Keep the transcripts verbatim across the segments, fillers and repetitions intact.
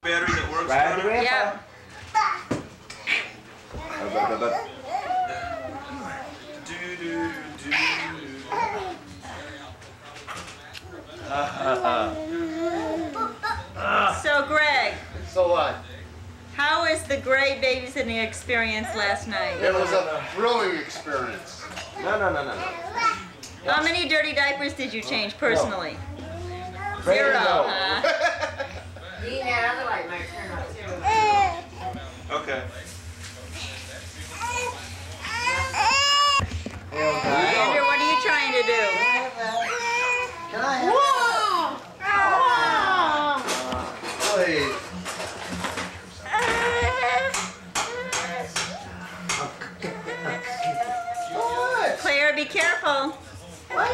Battery that works. Right on the ramp. Yeah. Do do do. So Greg, So what? how was the great babysitting experience last night? It was a thrilling experience. No, no, no, no, no. How many dirty diapers did you change personally? Ready to Zero, go. huh? Eating that other light might turn up too. Okay. Andrew, what are you trying to do? Can I have Please. What? Claire, be careful. Want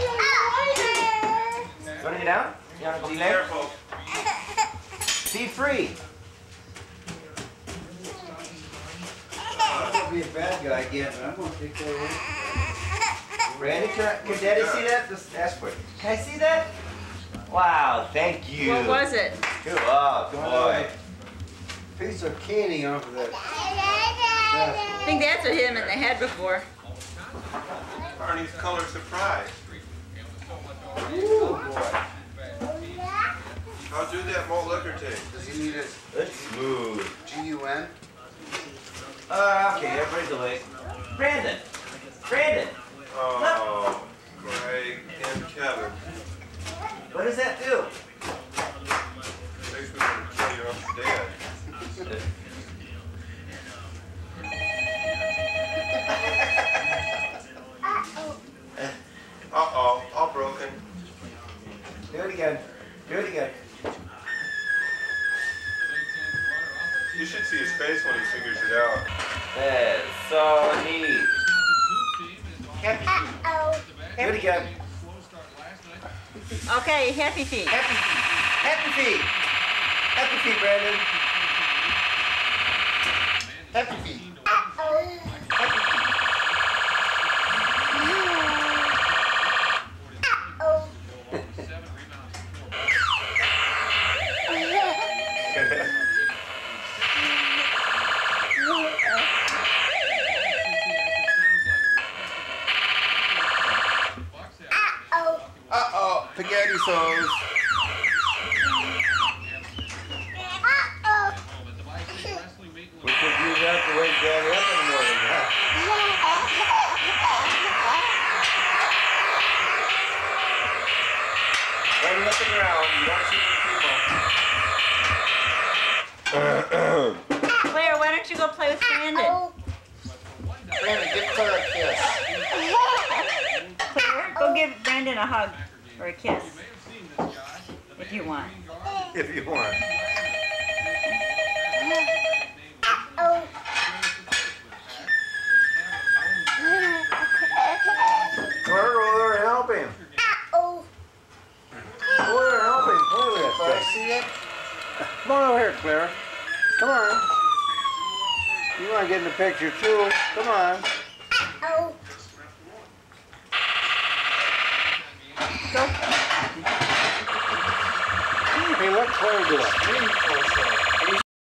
to get down? You want to Be be there? careful. Be free. I'll be a bad guy again, but I'm going to take that away. Randy, can, I, can Daddy see that? Just ask for it. Can I see that? Wow, thank you. What was it? Good, oh, boy. Piece of candy off of that. I think that's what hit him in the head before. Barney's color surprise. Ooh, boy. How do that malt liquor taste? Does he need it It's smooth. G U N? Uh, okay, everybody's awake. Brandon! Brandon! Oh, Greg and Kevin. What does that do? Makes me want to kill your Uncle Dad. Uh-oh, all broken. Do it again. Do it again. You should see his face when he figures it out. That's so neat. Happy feet. Do it again. Okay, happy feet. Happy feet. Happy feet. Happy feet, Brandon. Happy feet. Happy feet. Uh-oh, spaghetti sauce. We could use that to wake Daddy up in the morning, huh? When you're looking around, you don't see any people. Claire, why don't you go play with Brandon? Brandon, give Claire a kiss. Claire, go give Brandon a hug or a kiss. If you want. If you want. Claire, go over and help him. Go over and help him. Play with Can I it. see it? Come on over here, Claire. Come on. You want to get in the picture too? Come on. Go. Hey, let Claire do it.